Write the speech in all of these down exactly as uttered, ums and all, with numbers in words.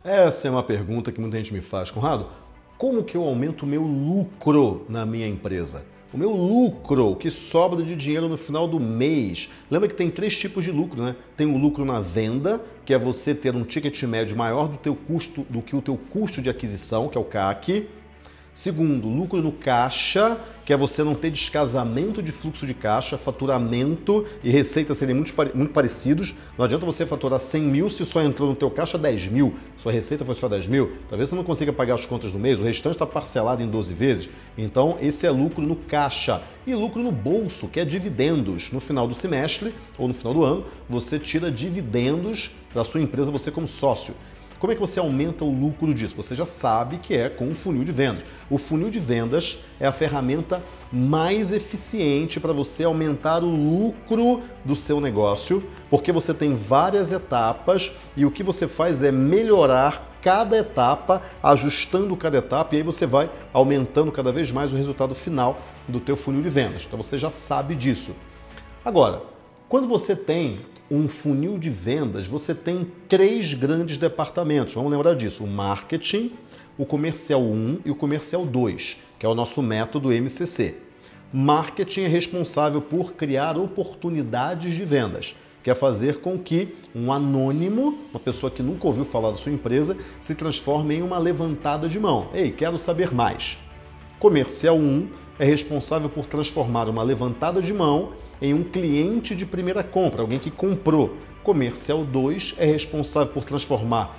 Essa é uma pergunta que muita gente me faz. Conrado, como que eu aumento o meu lucro na minha empresa? O meu lucro, o que sobra de dinheiro no final do mês. Lembra que tem três tipos de lucro, né? Tem o lucro na venda, que é você ter um ticket médio maior do, teu custo, do que o teu custo de aquisição, que é o C A C. Segundo, lucro no caixa, que é você não ter descasamento de fluxo de caixa, faturamento e receita serem muito, muito parecidos. Não adianta você faturar cem mil se só entrou no teu caixa dez mil, sua receita foi só dez mil. Talvez você não consiga pagar as contas do mês, o restante está parcelado em doze vezes. Então, esse é lucro no caixa. E lucro no bolso, que é dividendos. No final do semestre ou no final do ano, você tira dividendos da sua empresa, você como sócio. Como é que você aumenta o lucro disso? Você já sabe que é com o funil de vendas. O funil de vendas é a ferramenta mais eficiente para você aumentar o lucro do seu negócio, porque você tem várias etapas e o que você faz é melhorar cada etapa, ajustando cada etapa, e aí você vai aumentando cada vez mais o resultado final do teu funil de vendas. Então você já sabe disso. Agora, quando você tem um funil de vendas, você tem três grandes departamentos. Vamos lembrar disso: o marketing, o comercial um e o comercial dois, que é o nosso método M C C. Marketing é responsável por criar oportunidades de vendas, que é fazer com que um anônimo, uma pessoa que nunca ouviu falar da sua empresa, se transforme em uma levantada de mão. Ei, quero saber mais. Comercial um é responsável por transformar uma levantada de mão em um cliente de primeira compra, alguém que comprou. Comercial dois é responsável por transformar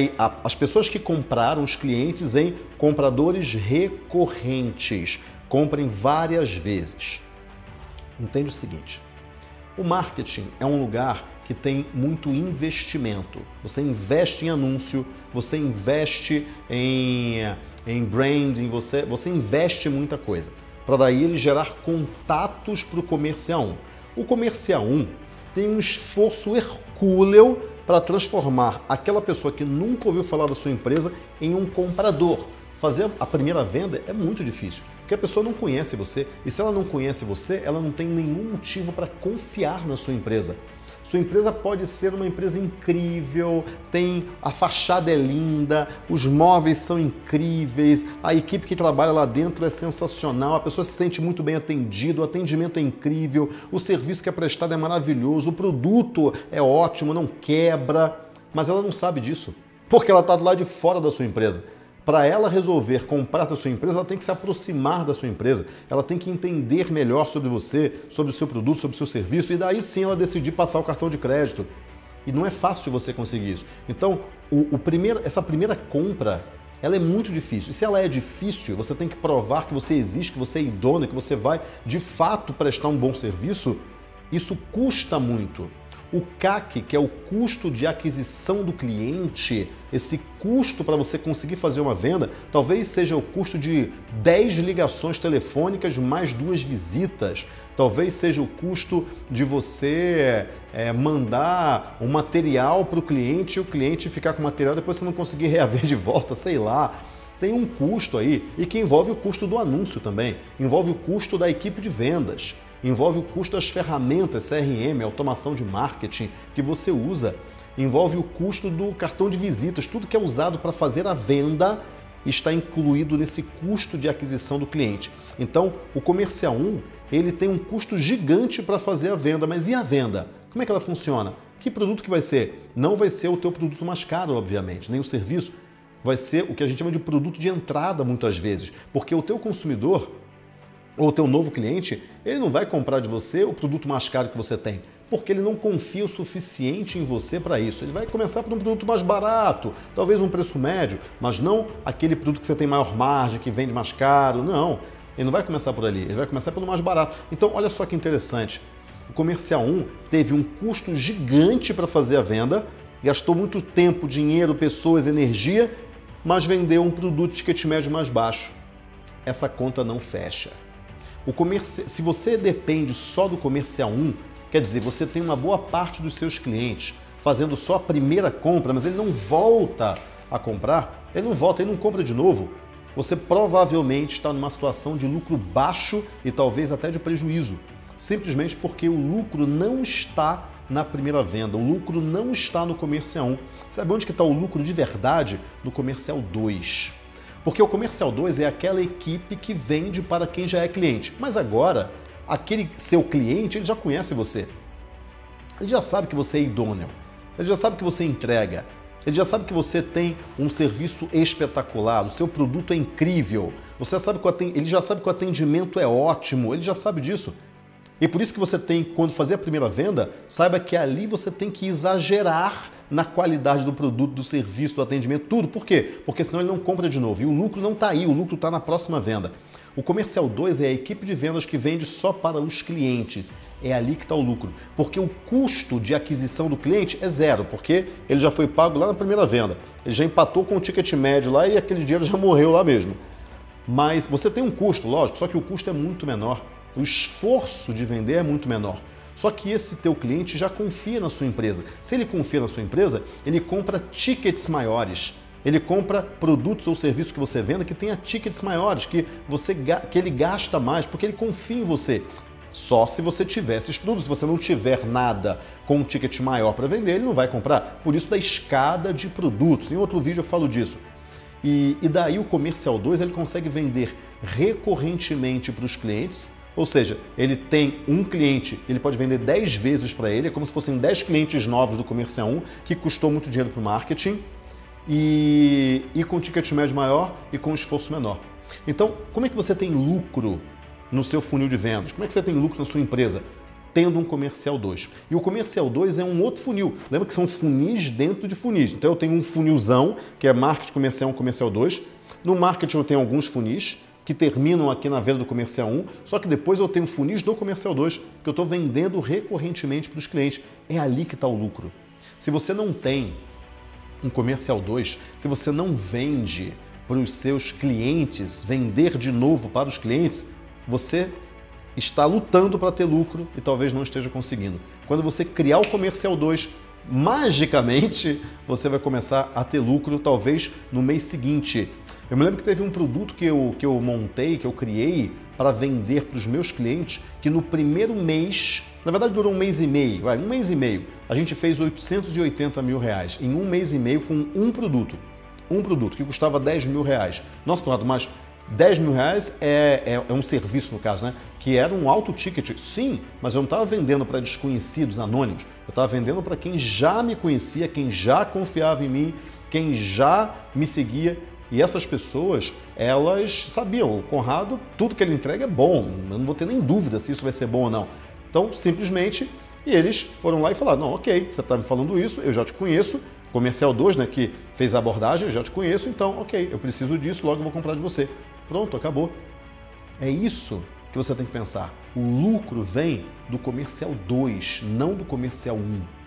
as pessoas que compraram, os clientes, em compradores recorrentes. Comprem várias vezes. Entende o seguinte: o marketing é um lugar que tem muito investimento. Você investe em anúncio, você investe em, em branding, você, você investe em muita coisa, para daí ele gerar contatos para o comercial um. O comercial um tem um esforço hercúleo para transformar aquela pessoa que nunca ouviu falar da sua empresa em um comprador. Fazer a primeira venda é muito difícil, porque a pessoa não conhece você, e se ela não conhece você, ela não tem nenhum motivo para confiar na sua empresa. Sua empresa pode ser uma empresa incrível, tem a fachada é linda, os móveis são incríveis, a equipe que trabalha lá dentro é sensacional, a pessoa se sente muito bem atendida, o atendimento é incrível, o serviço que é prestado é maravilhoso, o produto é ótimo, não quebra, mas ela não sabe disso, porque ela está do lado de fora da sua empresa. Para ela resolver comprar da sua empresa, ela tem que se aproximar da sua empresa, ela tem que entender melhor sobre você, sobre o seu produto, sobre o seu serviço, e daí sim ela decidir passar o cartão de crédito. E não é fácil você conseguir isso. Então, o, o primeiro, essa primeira compra, ela é muito difícil. E se ela é difícil, você tem que provar que você existe, que você é idôneo, que você vai de fato prestar um bom serviço. Isso custa muito. O C A C, que é o custo de aquisição do cliente, esse custo para você conseguir fazer uma venda, talvez seja o custo de dez ligações telefônicas mais duas visitas. Talvez seja o custo de você é, mandar um material para o cliente e o cliente ficar com o material e depois você não conseguir reaver de volta, sei lá. Tem um custo aí e que envolve o custo do anúncio também, envolve o custo da equipe de vendas. Envolve o custo das ferramentas C R M, automação de marketing que você usa. Envolve o custo do cartão de visitas. Tudo que é usado para fazer a venda está incluído nesse custo de aquisição do cliente. Então, o comercial um, ele tem um custo gigante para fazer a venda. Mas e a venda? Como é que ela funciona? Que produto que vai ser? Não vai ser o teu produto mais caro, obviamente, nem o serviço. Vai ser o que a gente chama de produto de entrada, muitas vezes. Porque o teu consumidor, ou o teu novo cliente, ele não vai comprar de você o produto mais caro que você tem, porque ele não confia o suficiente em você para isso. Ele vai começar por um produto mais barato, talvez um preço médio, mas não aquele produto que você tem maior margem, que vende mais caro, não. Ele não vai começar por ali, ele vai começar pelo mais barato. Então, olha só que interessante. O comercial um teve um custo gigante para fazer a venda, gastou muito tempo, dinheiro, pessoas, energia, mas vendeu um produto de ticket médio mais baixo. Essa conta não fecha. O comerci... Se você depende só do comercial um, quer dizer, você tem uma boa parte dos seus clientes fazendo só a primeira compra, mas ele não volta a comprar, ele não volta, ele não compra de novo. Você provavelmente está numa situação de lucro baixo e talvez até de prejuízo, simplesmente porque o lucro não está na primeira venda. O lucro não está no comercial um. Sabe onde que está o lucro de verdade? No comercial dois. Porque o comercial dois é aquela equipe que vende para quem já é cliente. Mas agora, aquele seu cliente, ele já conhece você. Ele já sabe que você é idôneo. Ele já sabe que você entrega. Ele já sabe que você tem um serviço espetacular, o seu produto é incrível. Você sabe que o atend... Ele já sabe que o atendimento é ótimo, ele já sabe disso. E por isso que você tem, quando fazer a primeira venda, saiba que ali você tem que exagerar na qualidade do produto, do serviço, do atendimento, tudo. Por quê? Porque senão ele não compra de novo. E o lucro não está aí, o lucro está na próxima venda. O comercial dois é a equipe de vendas que vende só para os clientes. É ali que está o lucro. Porque o custo de aquisição do cliente é zero, porque ele já foi pago lá na primeira venda. Ele já empatou com o ticket médio lá e aquele dinheiro já morreu lá mesmo. Mas você tem um custo, lógico, só que o custo é muito menor. O esforço de vender é muito menor. Só que esse teu cliente já confia na sua empresa. Se ele confia na sua empresa, ele compra tickets maiores. Ele compra produtos ou serviços que você venda que tenha tickets maiores, que, você, que ele gasta mais, porque ele confia em você. Só se você tiver esses produtos. Se você não tiver nada com um ticket maior para vender, ele não vai comprar. Por isso da escada de produtos. Em outro vídeo eu falo disso. E, e daí o comercial dois ele consegue vender recorrentemente para os clientes. Ou seja, ele tem um cliente, ele pode vender dez vezes para ele, é como se fossem dez clientes novos do comercial um, que custou muito dinheiro para o marketing, e, e com ticket médio maior e com esforço menor. Então, como é que você tem lucro no seu funil de vendas? Como é que você tem lucro na sua empresa? Tendo um comercial dois. E o comercial dois é um outro funil. Lembra que são funis dentro de funis. Então eu tenho um funilzão, que é marketing comercial um, comercial dois. No marketing eu tenho alguns funis, que terminam aqui na venda do comercial um, só que depois eu tenho funis do comercial dois, que eu estou vendendo recorrentemente para os clientes. É ali que está o lucro. Se você não tem um comercial dois, se você não vende para os seus clientes, vender de novo para os clientes, você está lutando para ter lucro e talvez não esteja conseguindo. Quando você criar o comercial dois, magicamente você vai começar a ter lucro talvez no mês seguinte. Eu me lembro que teve um produto que eu, que eu montei, que eu criei para vender para os meus clientes, que no primeiro mês, na verdade durou um mês e meio, vai, um mês e meio, a gente fez oitocentos e oitenta mil reais em um mês e meio com um produto. Um produto que custava dez mil reais. Nossa, Conrado, mas dez mil reais é, é, é um serviço no caso, né? Que era um alto ticket. Sim, mas eu não estava vendendo para desconhecidos, anônimos. Eu estava vendendo para quem já me conhecia, quem já confiava em mim, quem já me seguia. E essas pessoas, elas sabiam, o Conrado, tudo que ele entrega é bom, eu não vou ter nem dúvida se isso vai ser bom ou não. Então, simplesmente, e eles foram lá e falaram, não, ok, você está me falando isso, eu já te conheço, comercial dois, né, que fez a abordagem, eu já te conheço, então, ok, eu preciso disso, logo eu vou comprar de você. Pronto, acabou. É isso que você tem que pensar. O lucro vem do comercial dois, não do comercial um.